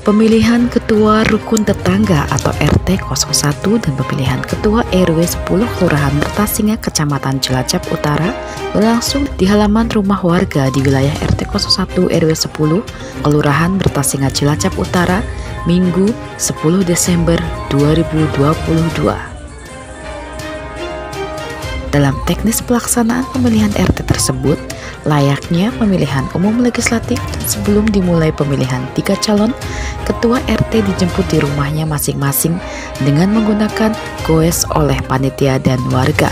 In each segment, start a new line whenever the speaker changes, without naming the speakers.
Pemilihan Ketua Rukun Tetangga atau RT 01 dan pemilihan Ketua RW 10 Kelurahan Mertasinga, Kecamatan Cilacap Utara berlangsung di halaman rumah warga di wilayah RT 01 RW 10 Kelurahan Mertasinga, Cilacap Utara, Minggu 10 Desember 2022. Dalam teknis pelaksanaan pemilihan RT tersebut, layaknya pemilihan umum legislatif, dan sebelum dimulai pemilihan 3 calon, ketua RT dijemput di rumahnya masing-masing dengan menggunakan goes oleh panitia dan warga.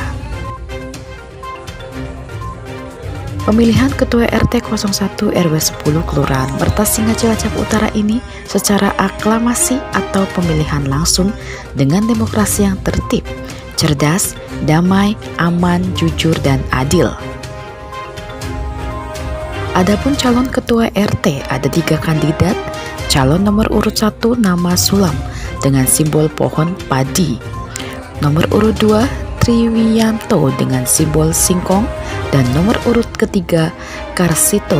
Pemilihan ketua RT 01 RW 10 Kelurahan Mertasinga, Cilacap Utara ini secara aklamasi atau pemilihan langsung dengan demokrasi yang tertib, cerdas, damai, aman, jujur, dan adil. Adapun calon ketua RT ada 3 kandidat. Calon nomor urut 1 nama Sulam dengan simbol pohon padi. Nomor urut 2 Triwiyanto dengan simbol singkong, dan nomor urut ketiga Karsito.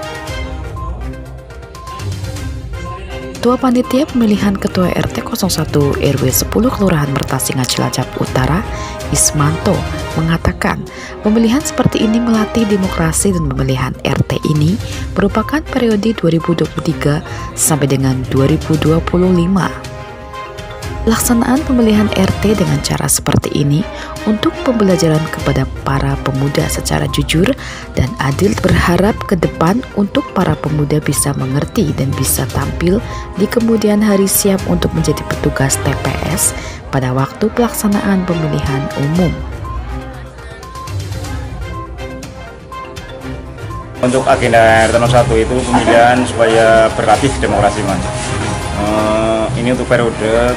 Ketua Panitia Pemilihan Ketua RT 01 RW 10 Kelurahan Mertasinga, Cilacap Utara, Ismanto, mengatakan pemilihan seperti ini melatih demokrasi dan pemilihan RT ini merupakan periode 2023 sampai dengan 2025. Pelaksanaan pemilihan RT dengan cara seperti ini untuk pembelajaran kepada para pemuda secara jujur dan adil, berharap ke depan untuk para pemuda bisa mengerti dan bisa tampil di kemudian hari siap untuk menjadi petugas TPS pada waktu pelaksanaan pemilihan umum.
Untuk agenda RT 01 itu pemilihan supaya berlatih demokrasi, Mas. Ini untuk periode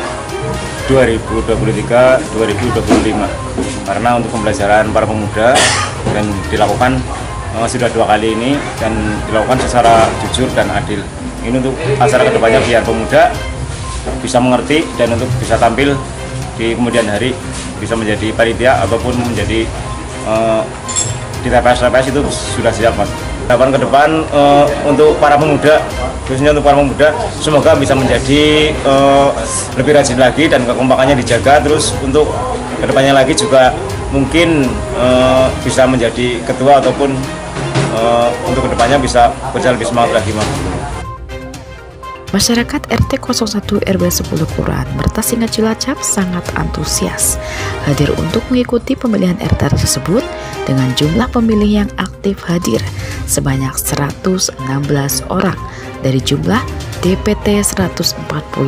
2023-2025, karena untuk pembelajaran para pemuda dan dilakukan sudah 2 kali ini dan dilakukan secara jujur dan adil. Ini untuk acara kedepannya biar pemuda bisa mengerti dan untuk bisa tampil di kemudian hari, bisa menjadi panitia ataupun menjadi di TPS itu sudah siap, Mas. Harapan ke depan untuk para pemuda, khususnya untuk para pemuda, semoga bisa menjadi lebih rajin lagi dan kekompakannya dijaga. Terus untuk kedepannya lagi juga mungkin bisa menjadi ketua ataupun untuk kedepannya bisa berjalan lebih semangat lagi, Mas.
Masyarakat RT 01 RW 10 Kelurahan Mertasinga, Cilacap sangat antusias hadir untuk mengikuti pemilihan RT tersebut dengan jumlah pemilih yang aktif hadir sebanyak 116 orang dari jumlah DPT 147.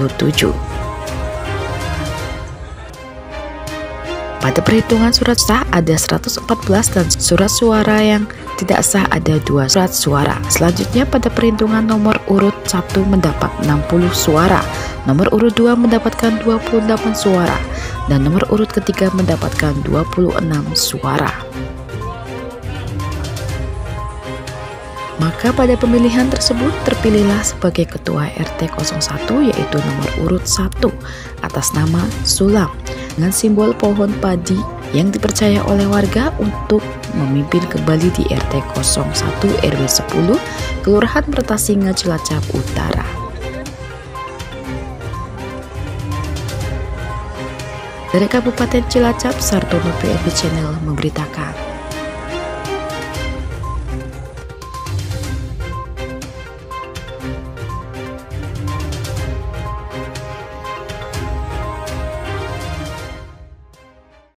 Pada perhitungan surat sah ada 114 dan surat suara yang tidak sah ada 2 surat suara. Selanjutnya pada perhitungan nomor urut 1 mendapat 60 suara, nomor urut 2 mendapatkan 28 suara, dan nomor urut ketiga mendapatkan 26 suara. Maka pada pemilihan tersebut terpilihlah sebagai ketua RT 01 yaitu nomor urut 1 atas nama Sulam dengan simbol pohon padi yang dipercaya oleh warga untuk memimpin kembali di RT 01 RW 10 Kelurahan Mertasinga, Cilacap Utara. Dari Kabupaten Cilacap, Sartono PNB Channel memberitakan.